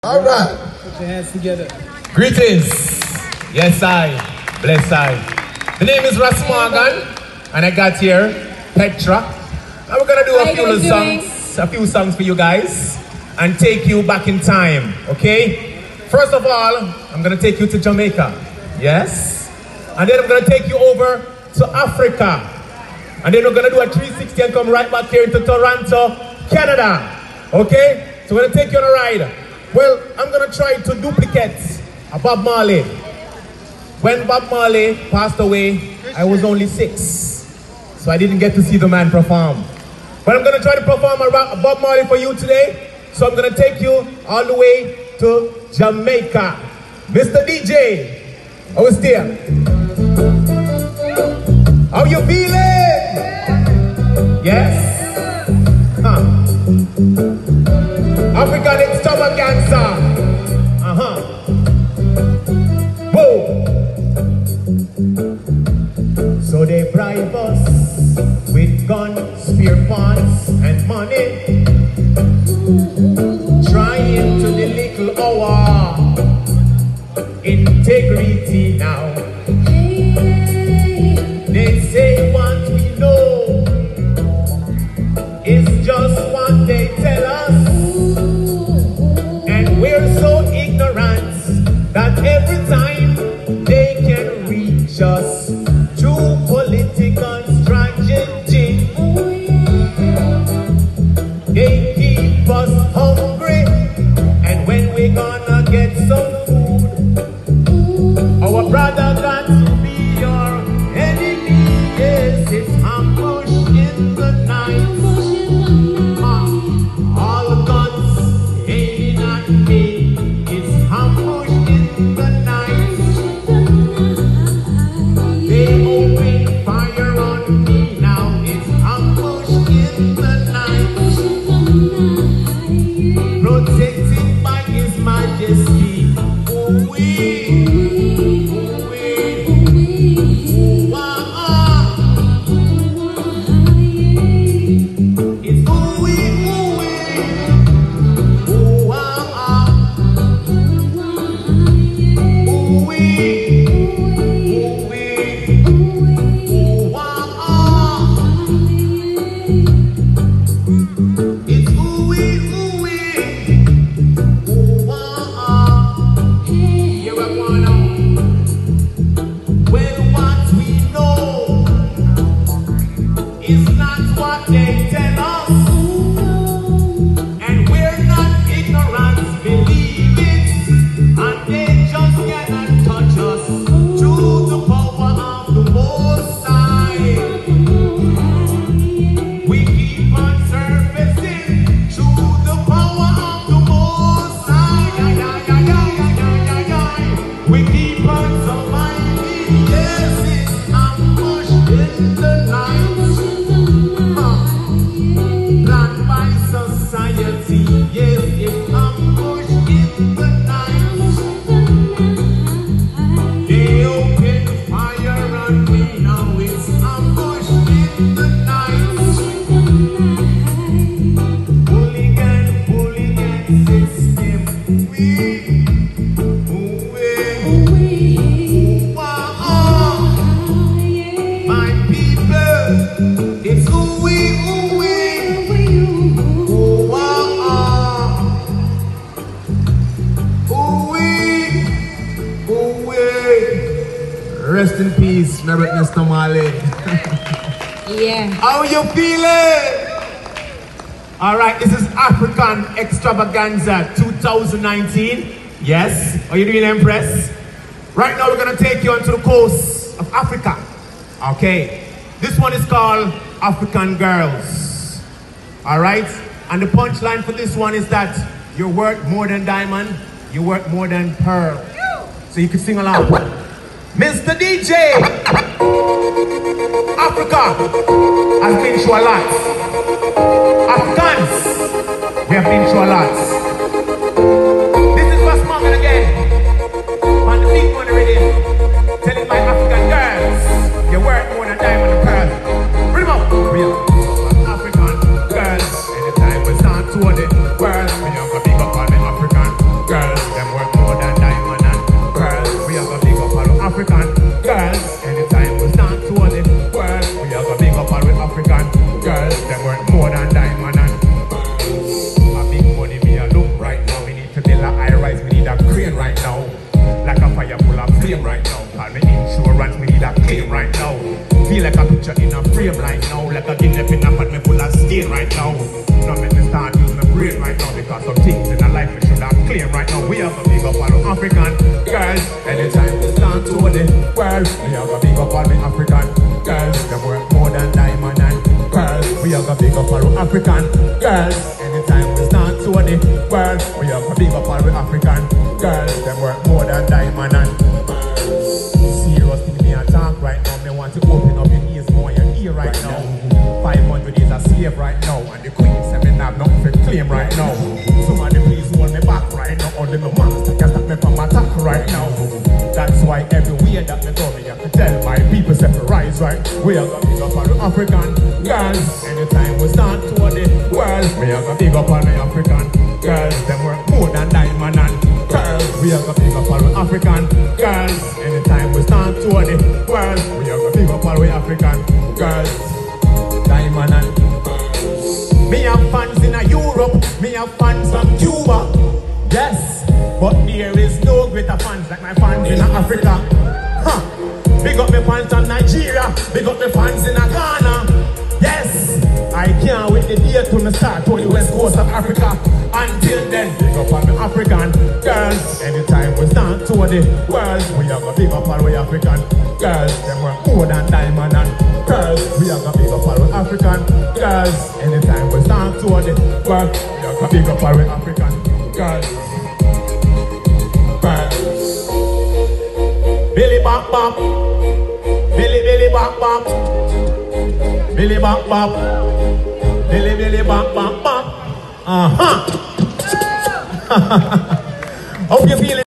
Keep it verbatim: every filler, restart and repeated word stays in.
All right. Put your hands together. Greetings. Yes, I. Bless I. The name is Ras Morgan, and I got here Petra. And we're gonna do a few songs, a few songs for you guys, and take you back in time. Okay. First of all, I'm gonna take you to Jamaica. Yes. And then I'm gonna take you over to Africa. And then we're gonna do a three sixty and come right back here into Toronto, Canada. Okay? So we're gonna take you on a ride. Well, I'm gonna try to duplicate a Bob Marley. When Bob Marley passed away, I was only six. So I didn't get to see the man perform. But I'm gonna try to perform a Bob Marley for you today. So I'm gonna take you all the way to Jamaica. Mister D J, how is there? How you feeling? Yes? Huh. African Extravaganza. Uh-huh. Whoa. So they bribe us with guns, spear pots, and money. Trying to belittle our integrity now. They say what we know is just what they tell us. And we're so ignorant that every time they can reach us through political strategy, they keep us hungry. And when we gonna get some food, our brother got to be your enemy. Yes, it's ambush in the night. Uh, all guns aiming at me. It's ambush in the night. They open fire on me now. It's ambush in the night. Protected by His Majesty. Oh, we. Rest in peace, Mister Marley. Yeah. How you feeling? All right, this is African Extravaganza two thousand nineteen. Yes. Are you doing, Empress? Right now, we're gonna take you onto the coast of Africa. Okay. This one is called African Girls. All right. And the punchline for this one is that you're worth more than diamond. You're worth more than pearl. So you can sing along. Mister D J, Africa has been through a lot. Africans, we have been through a lot. This is Ras Morgan again, on the big one already, telling my African girls, you're worth more than diamond and pearl. Bring them up, real African girls. Anytime we start to the world, we have a big up on the African girls. claim right now. We have a big up all the African girls. Anytime we stand to the world, we have a big up all the African girls. Them work more than diamond and pearls. We have a big up all the African girls. Anytime we stand to the world, we have a big up all the African girls. Them work more than diamond and pearls. Serious thing me a talk right now. Me want to open up your ears more your ear right now. five hundred days a slave right now, and the queen said me have nothing to claim right now. Somebody please hold me back right now. Only my monster can stop me from attack right now. That's why everywhere that me go, me have to tell my people to rise right. We are gonna big up all the African girls. Anytime we start to the world, we are gonna big up all the African girls. Them work more than diamond and pearls. We are gonna big up all the African girls. Anytime we start to the world, we are gonna big up all the African girls. Diamond and pearls. Me have fans in a Europe, me have fans from Cuba. Yes, but there is no greater fans like my fans in Africa. Huh. Big up my fans from Nigeria, big up my fans in Ghana. Yes, I can't wait the day to me start to the west coast of Africa. Until then, big up all the African girls. Anytime we stand to the world, we have a big up all the African girls. Them work more than diamond and pearls. We have a big up all the African girls. Anytime we stand to the world, we have a big up all the African girls. Pearls. Billy bop bop, Billy Billy bop bop, Billy bop bop, Billy Billy bop bop bop. Uh huh. Hope you feel it.